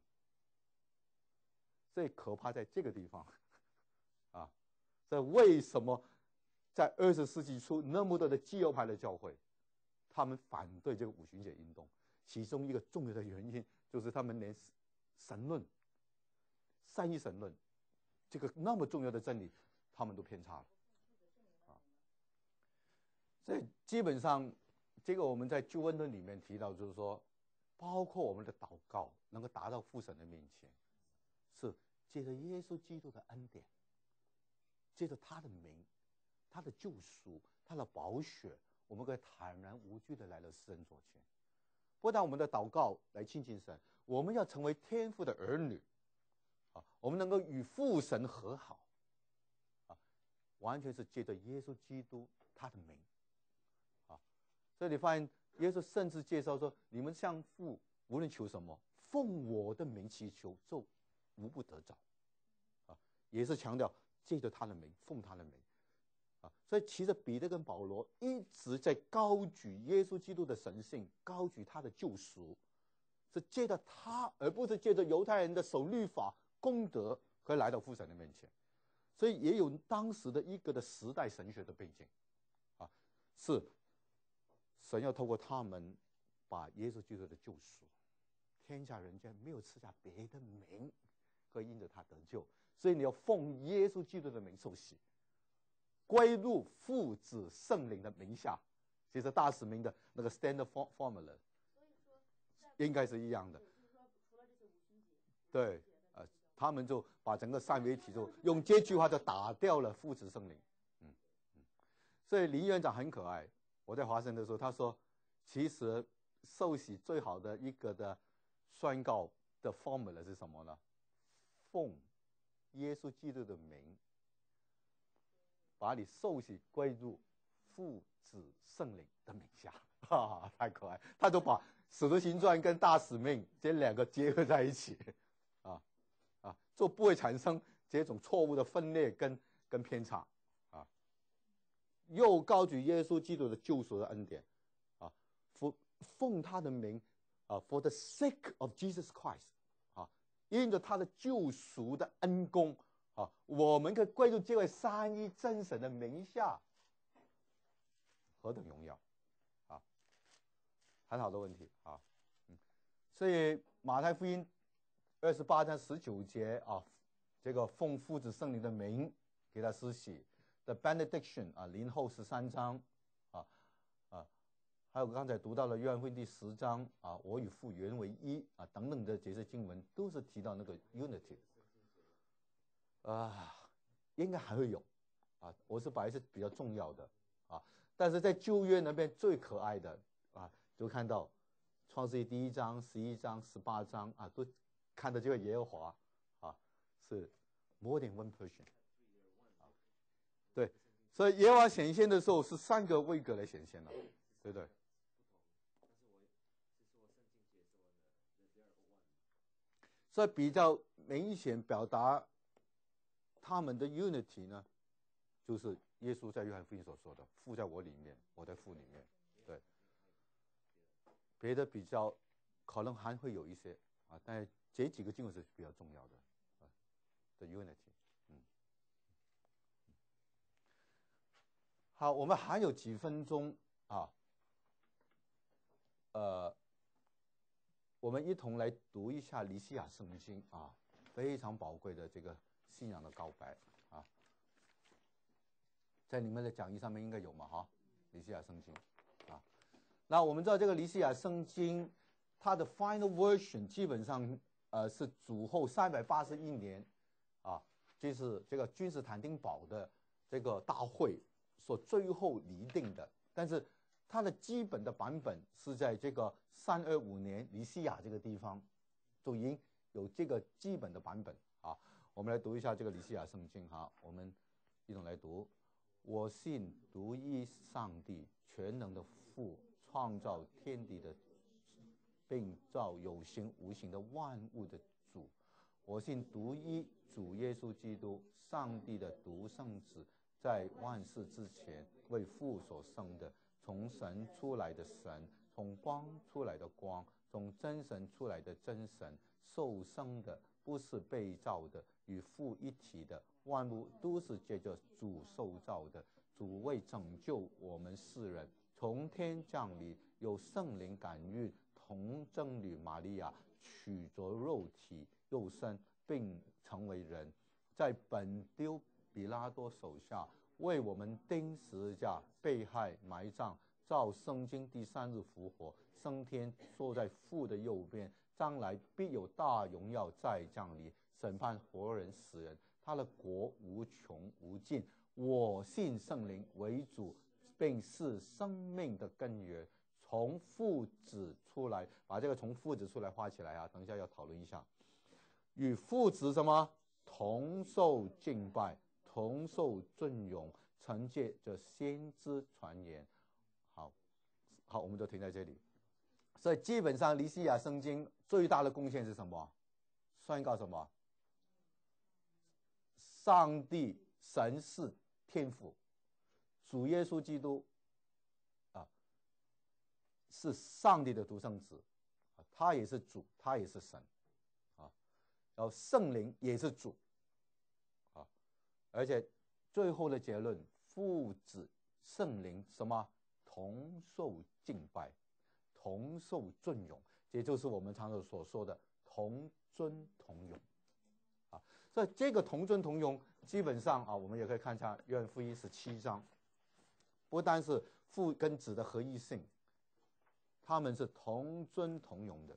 最可怕在这个地方啊！这为什么在二十世纪初那么多的基要派的教会，他们反对这个五旬节运动？其中一个重要的原因就是他们连神论、三一神论这个那么重要的真理，他们都偏差了。 所以基本上，这个我们在救恩论里面提到，就是说，包括我们的祷告能够达到父神的面前，是借着耶稣基督的恩典，借着他的名、他的救赎、他的宝血，我们可以坦然无惧的来到世人左前。不但我们的祷告来亲近神，我们要成为天父的儿女，啊，我们能够与父神和好，啊，完全是借着耶稣基督他的名，啊，所以你发现耶稣甚至介绍说：“你们向父无论求什么，奉我的名祈求，就无不得着。”啊，也是强调借着他的名，奉他的名。啊，所以其实彼得跟保罗一直在高举耶稣基督的神性，高举他的救赎，是借着他，而不是借着犹太人的守律法功德可以来到父神的面前。所以也有当时的一个的时代神学的背景，啊，是神要透过他们把耶稣基督的救赎，天下人间没有赐下别的名可以因着他得救，所以你要奉耶稣基督的名受洗，归入父子圣灵的名下。其实大使命的那个 standard formula 应该是一样的。对，呃，他们就把整个三位一体就用这句话就打掉了父子圣灵。嗯嗯，所以林院长很可爱。我在华盛的时候，他说，其实受洗最好的一个的宣告的 formula 是什么呢？奉耶稣基督的名，把你受洗归入父子圣灵的名下，哈哈，太可爱！他就把使徒行传跟大使命这两个结合在一起，啊啊，就不会产生这种错误的分裂跟跟偏差啊。又高举耶稣基督的救赎的恩典啊，奉奉他的名啊 ，for the sake of Jesus Christ 啊，因着他的救赎的恩公。啊，我们可以归入这位三一真神的名下，何等荣耀啊！很好的问题啊，嗯，所以马太福音二十八章十九节啊，这个奉父子圣灵的名给他施洗的 benediction 啊，林后十三章啊啊，还有刚才读到了约翰福音第十章啊，我与父原为一啊等等的这些经文，都是提到那个 unity。啊，应该还会有，啊，我是把一些比较重要的啊，但是在旧约那边最可爱的啊，就看到创世记第一章、十一章、十八章啊，都看到这个耶和华啊，是 more than one person 啊，对，所以耶和华显现的时候是三个位格来显现了，对不对？所以比较明显表达他们的 unity 呢，就是耶稣在约翰福音所说的父在我里面，我在父里面。对，别的比较可能还会有一些啊，但是这几个经文是比较重要的啊的 unity。嗯，好，我们还有几分钟啊，呃，我们一同来读一下尼西亚圣经啊，非常宝贵的这个信仰的告白啊。在你们的讲义上面应该有嘛哈，尼西亚圣经啊。那我们知道这个尼西亚圣经，它的 final version 基本上呃是主后三百八十一年啊，就是这个君士坦丁堡的这个大会所最后拟定的。但是它的基本的版本是在这个三二五年尼西亚这个地方就已经有这个基本的版本啊。我们来读一下这个尼西亚圣经哈，我们一同来读。我信独一上帝，全能的父，创造天地的，并造有形无形的万物的主。我信独一主耶稣基督，上帝的独生子，在万事之前为父所生的，从神出来的神，从光出来的光，从真神出来的真神，受生的，不是被造的，与父一体的。万物都是借着主受造的，主为拯救我们世人，从天降临，有圣灵感孕，童贞女玛利亚取着肉体，又生，并成为人，在本丢比拉多手下为我们钉十字架，被害埋葬，照圣经第三日复活，升天，坐在父的右边，将来必有大荣耀再降临，审判活人死人，他的国无穷无尽。我信圣灵为主，并是生命的根源，从父子出来，把这个从父子出来画起来啊，等一下要讨论一下。与父子什么同受敬拜，同受尊荣，承接着先知传言。好，好，我们就停在这里。所以基本上尼西亚圣经最大的贡献是什么？宣告什么？上帝神是天父，主耶稣基督啊是上帝的独生子，他也是主，他也是神啊。然后圣灵也是主啊，而且最后的结论，父子圣灵什么同受敬拜，同受尊荣，也就是我们常常所说的同尊同荣啊。所以这个同尊同荣基本上啊，我们也可以看一下约翰福音十七章，不单是父跟子的合一性，他们是同尊同荣的。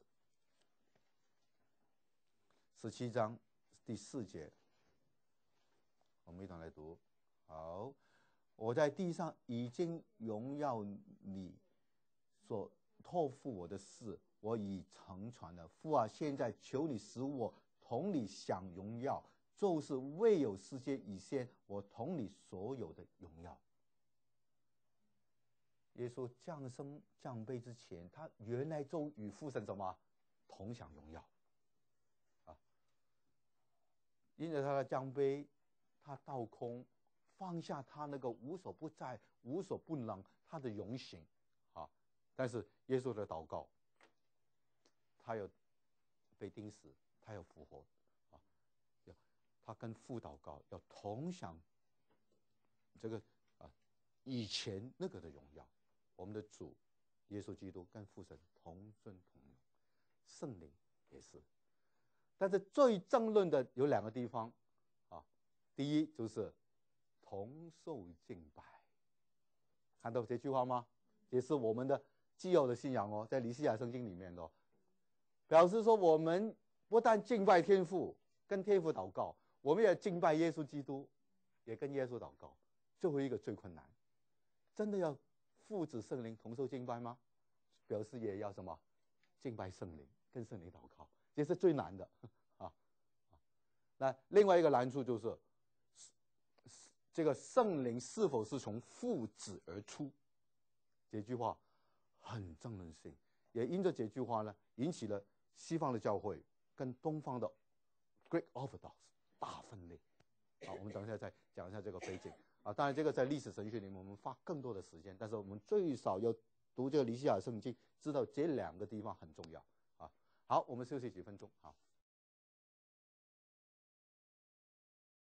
十七章第四节，我们一同来读。好，我在地上已经荣耀你所托付我的事，我已成全了。父啊，现在求你使我同你享荣耀，就是未有世界以前我同你所有的荣耀。耶稣降生降卑之前，他原来就与父神什么同享荣耀啊！因着他的降卑，他倒空，放下他那个无所不在、无所不能，他的荣行啊！但是耶稣的祷告，他要被钉死，他要复活啊！他跟父祷告，要同享这个啊以前那个的荣耀。我们的主耶稣基督跟父神同尊同荣，圣灵也是。但是最争论的有两个地方啊，第一就是同受敬拜，看到这句话吗？也是我们的既有的信仰哦，在尼西亚圣经里面的、哦，表示说我们不但敬拜天父，跟天父祷告，我们也敬拜耶稣基督，也跟耶稣祷告。最后一个最困难，真的要父子圣灵同受敬拜吗？表示也要什么敬拜圣灵，跟圣灵祷告，这是最难的啊。那另外一个难处就是，这个圣灵是否是从父子而出？这句话很争论性，也因着这句话呢，引起了西方的教会跟东方的 Greek Orthodox 大分裂。好，我们等一下再讲一下这个背景。啊，当然这个在历史神学里面我们花更多的时间，但是我们最少要读这个尼西亚圣经，知道这两个地方很重要啊。好，我们休息几分钟，好。